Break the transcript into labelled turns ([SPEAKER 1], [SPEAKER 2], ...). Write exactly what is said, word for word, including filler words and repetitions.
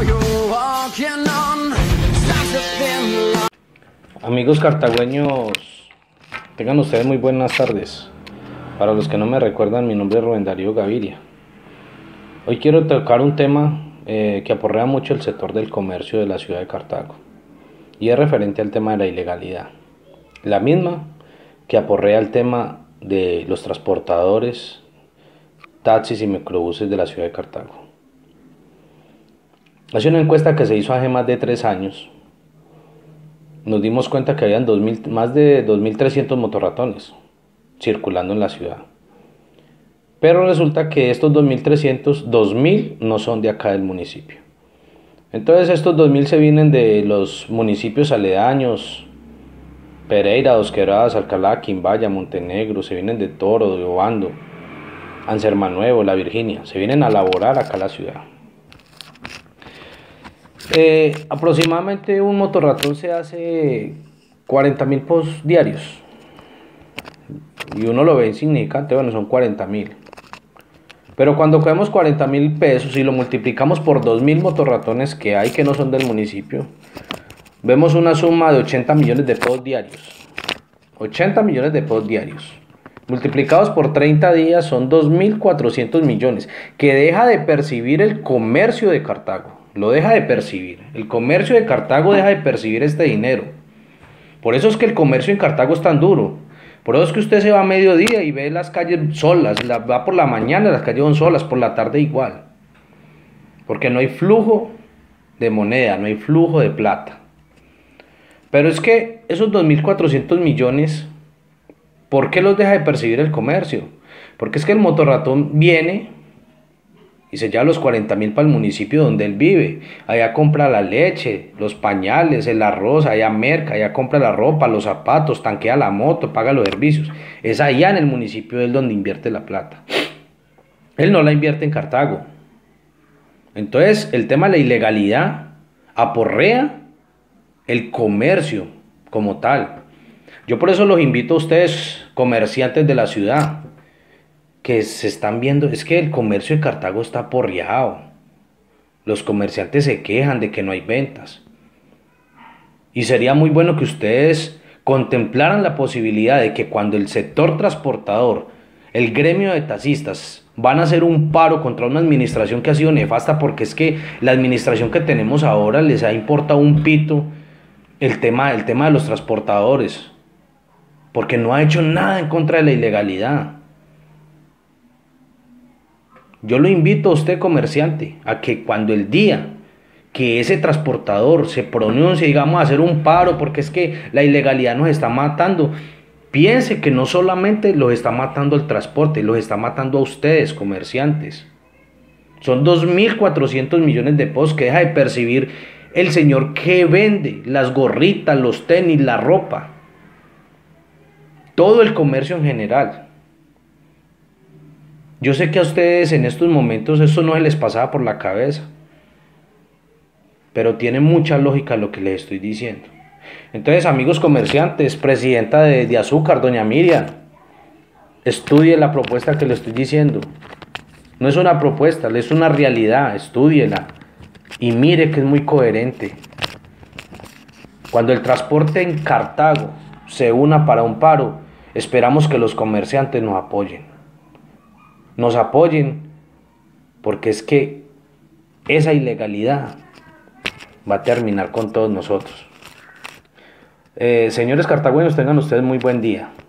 [SPEAKER 1] Amigos cartagüeños, tengan ustedes muy buenas tardes. Para los que no me recuerdan, mi nombre es Rubén Darío Gaviria. Hoy quiero tocar un tema eh, que aporrea mucho el sector del comercio de la ciudad de Cartago, y es referente al tema de la ilegalidad, la misma que aporrea el tema de los transportadores, taxis y microbuses de la ciudad de Cartago. Hace una encuesta que se hizo hace más de tres años, nos dimos cuenta que habían dos mil, más de dos mil trescientos motorratones circulando en la ciudad. Pero resulta que estos dos mil trescientos, dos mil no son de acá del municipio. Entonces estos dos mil se vienen de los municipios aledaños: Pereira, Dos Quebradas, Alcalá, Quimbaya, Montenegro, se vienen de Toro, de Obando, Ansermanuevo, La Virginia, se vienen a laborar acá a la ciudad. Eh, aproximadamente un motorratón se hace cuarenta mil posts diarios, y uno lo ve insignificante, bueno, son cuarenta mil. Pero cuando cogemos cuarenta mil pesos y lo multiplicamos por dos mil motorratones que hay que no son del municipio, vemos una suma de ochenta millones de posts diarios. ochenta millones de posts diarios. Multiplicados por treinta días son dos mil cuatrocientos millones, que deja de percibir el comercio de Cartago. Lo deja de percibir. El comercio de Cartago deja de percibir este dinero. Por eso es que el comercio en Cartago es tan duro. Por eso es que usted se va a mediodía y ve las calles solas. La, va por la mañana, las calles son solas, por la tarde igual. Porque no hay flujo de moneda, no hay flujo de plata. Pero es que esos dos mil cuatrocientos millones, ¿por qué los deja de percibir el comercio? Porque es que el motorratón viene y se lleva los cuarenta mil para el municipio donde él vive. Allá compra la leche, los pañales, el arroz, allá merca, allá compra la ropa, los zapatos, tanquea la moto, paga los servicios. Es allá en el municipio él donde invierte la plata. Él no la invierte en Cartago. Entonces el tema de la ilegalidad aporrea el comercio como tal. Yo por eso los invito a ustedes, comerciantes de la ciudad, que se están viendo, es que el comercio de Cartago está aporreado. Los comerciantes se quejan de que no hay ventas. Y sería muy bueno que ustedes contemplaran la posibilidad de que cuando el sector transportador, el gremio de taxistas, van a hacer un paro contra una administración que ha sido nefasta, porque es que la administración que tenemos ahora les ha importado un pito el tema, el tema de los transportadores, porque no ha hecho nada en contra de la ilegalidad. Yo lo invito a usted, comerciante, a que cuando el día que ese transportador se pronuncie, digamos, a hacer un paro, porque es que la ilegalidad nos está matando, piense que no solamente los está matando el transporte, los está matando a ustedes, comerciantes. Son dos mil cuatrocientos millones de pesos que deja de percibir el señor que vende las gorritas, los tenis, la ropa, todo el comercio en general. Yo sé que a ustedes en estos momentos esto no se les pasaba por la cabeza, pero tiene mucha lógica lo que les estoy diciendo. Entonces, amigos comerciantes, presidenta de, de Azúcar, doña Miriam, estudie la propuesta que le estoy diciendo. No es una propuesta, es una realidad, estúdiela y mire que es muy coherente. Cuando el transporte en Cartago se una para un paro, esperamos que los comerciantes nos apoyen. Nos apoyen, porque es que esa ilegalidad va a terminar con todos nosotros. Eh, señores cartagüeños, tengan ustedes muy buen día.